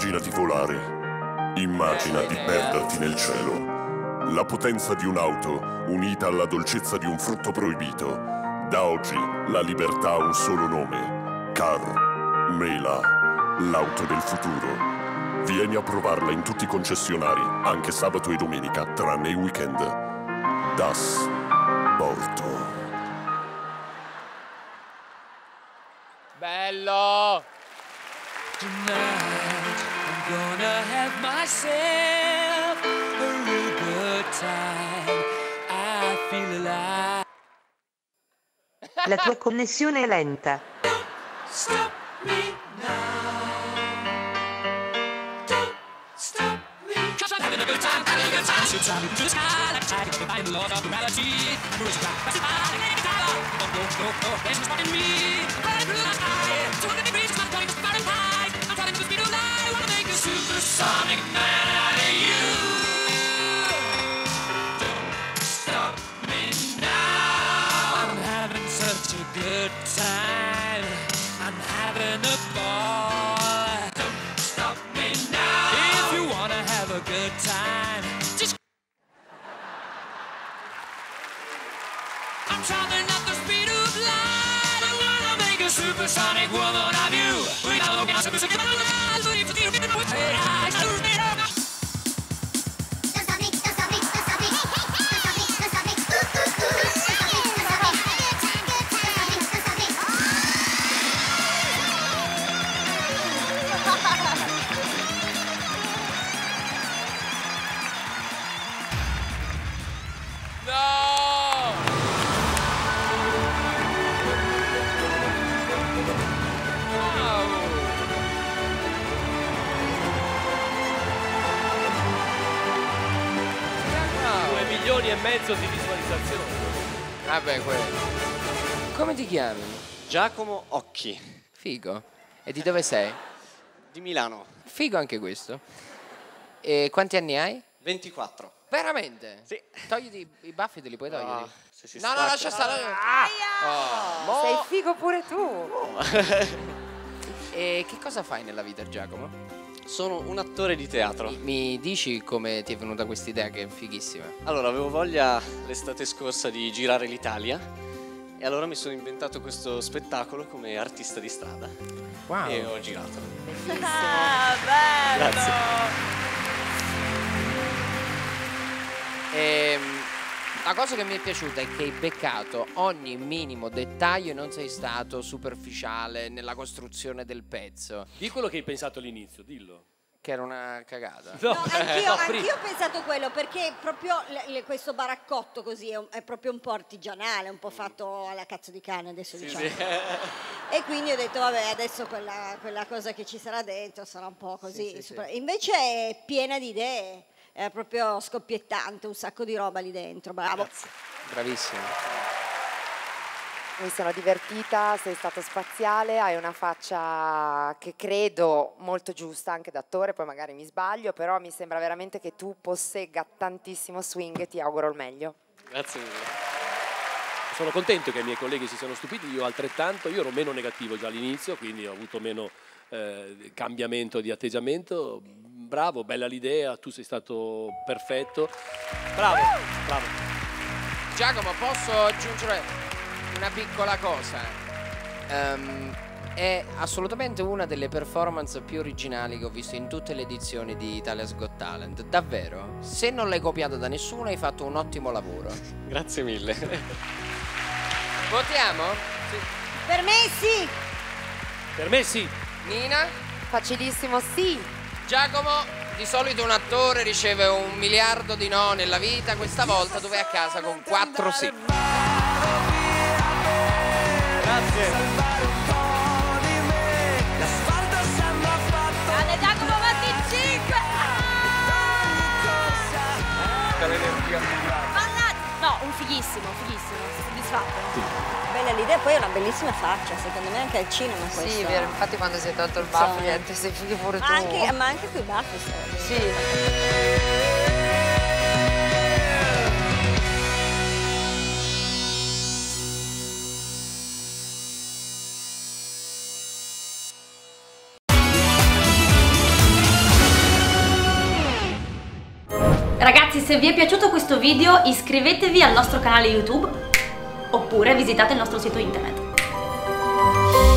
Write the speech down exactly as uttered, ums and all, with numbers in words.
Immaginati volare. Immagina di perderti nel cielo. La potenza di un'auto unita alla dolcezza di un frutto proibito. Da oggi la libertà ha un solo nome. Car Mela, l'auto del futuro. Vieni a provarla in tutti i concessionari, anche sabato e domenica, tranne i weekend. Das Porto. Bello! Tonight I'm gonna have myself a real good time. I feel alive. La tua connessione è lenta. Stop me now. Don't stop me. 'Cause I'm having a good time, having a good time. So try me to the sky like I can find the Lord of gravity. I'm rich back, that's it, I ain't tired. Oh, no, no, no, there's no stopping me. Flying through the sky, two hundred degrees, my point is Fahrenheit. I'm traveling with the speed of light, wanna make a supersonic man out of you. Don't stop me now. I'm having such a good time. I'm having a ball. Don't stop me now. If you wanna have a good time, just I'm traveling at the speed of light. I wanna make a supersonic woman of you. We gotta look at supersonic woman of you. But if you didn't know it, I should be up. Don't stop me, don't stop me, don't stop me. Don't stop me, don't stop me. Ooh, ooh, ooh. Don't stop me, don't stop me. Good time, good time. Don't stop me, don't stop No! due milioni e mezzo di visualizzazioni. Vabbè, quello. Come ti chiami? Giacomo Occhi, Figo. E di dove sei? di Milano, Figo anche questo. E quanti anni hai? ventiquattro. Veramente? Sì. Togliti i baffi, te li puoi togliere? Ah, se si no, no, stacca. lascia stare. Oh, mo- Sei figo pure tu. E che cosa fai nella vita, Giacomo? Sono un attore di teatro. Mi dici come ti è venuta questa idea che è fighissima? Allora, avevo voglia l'estate scorsa di girare l'Italia e allora mi sono inventato questo spettacolo come artista di strada. Wow. E ho girato. Ah, bello! Grazie. Ehm, la cosa che mi è piaciuta è che hai beccato ogni minimo dettaglio e non sei stato superficiale nella costruzione del pezzo, Di quello che hai pensato all'inizio, dillo. che era una cagata. No, anch'io, no, pri- anch'io ho pensato quello, perché proprio le- le- questo baraccotto così è, un- è proprio un po' artigianale, un po' fatto alla cazzo di cane adesso, diciamo. E quindi ho detto vabbè, adesso quella, quella cosa che ci sarà dentro sarà un po' così. Sì, sì, super- sì. Invece è piena di idee, è proprio scoppiettante, un sacco di roba lì dentro, bravo. Bravissimo. Mi sono divertita, sei stato spaziale, hai una faccia che credo molto giusta anche da attore, poi magari mi sbaglio, però mi sembra veramente che tu possegga tantissimo swing e ti auguro il meglio. Grazie mille. Sono contento che i miei colleghi si siano stupiti, io altrettanto, io ero meno negativo già all'inizio, quindi ho avuto meno eh, cambiamento di atteggiamento. Bravo, bella l'idea, tu sei stato perfetto. Bravo, bravo. Giacomo, posso aggiungere una piccola cosa? Ehm, è assolutamente una delle performance più originali che ho visto in tutte le edizioni di Italia's Got Talent, davvero. Se non l'hai copiato da nessuno hai fatto un ottimo lavoro. Grazie mille. Votiamo? Per me sì! Per me sì. Nina? Facilissimo, sì! Giacomo, di solito un attore riceve un miliardo di no nella vita, questa volta tu vai a casa con quattro sì. Grazie. Grande Giacomo venticinque! Mannaggia! No, un fighissimo, fighissimo, sono soddisfatto. Bella l'idea, poi è una bellissima faccia, secondo me anche al cinema questo. Sì, vero, infatti quando sei tolto il baffo, niente, sei figo pure tu. Ma anche, ma anche coi baffi. Sì. Ragazzi, se vi è piaciuto questo video iscrivetevi al nostro canale YouTube oppure visitate il nostro sito internet.